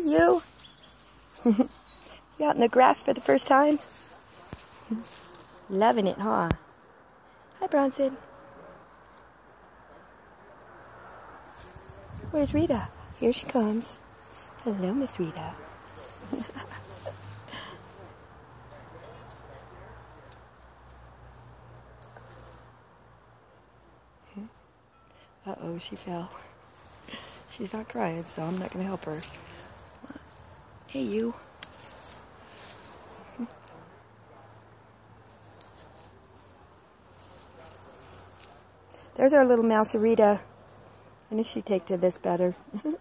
you. You out in the grass for the first time? Loving it, huh? Hi, Bronson. Where's Rita? Here she comes. Hello, Miss Rita. Uh-oh, she fell. She's not crying, so I'm not going to help her. Hey, you. There's our little mouse, Rita. I knew she'd take to this better.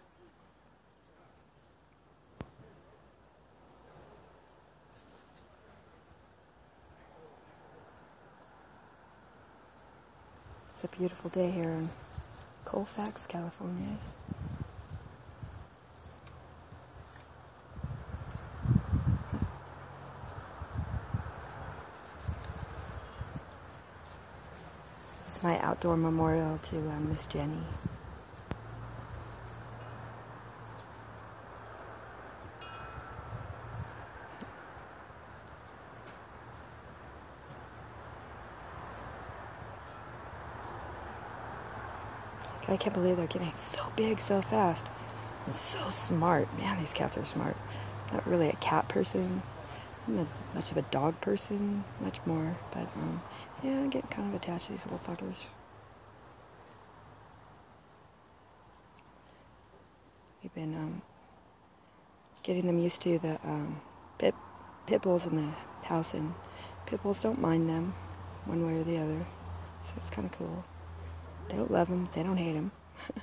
It's a beautiful day here in Colfax, California. It's my outdoor memorial to Miss Jenny. I can't believe they're getting so big so fast and so smart. Man, these cats are smart. Not really a cat person. I'm not much of a dog person, much more. But yeah, I'm getting kind of attached to these little fuckers. We've been getting them used to the pit bulls in the house, and pit bulls don't mind them one way or the other. So it's kind of cool. They don't love him. They don't hate him.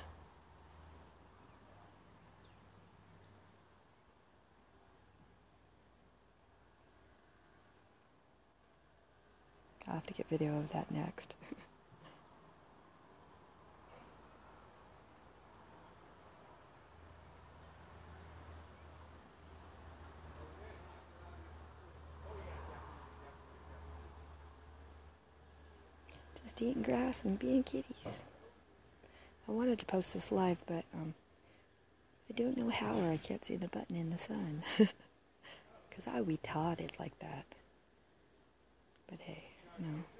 I'll have to get video of that next. Just eating grass and being kitties. I wanted to post this live, but I don't know how, or I can't see the button in the sun. Because I retarded like that. But hey, no.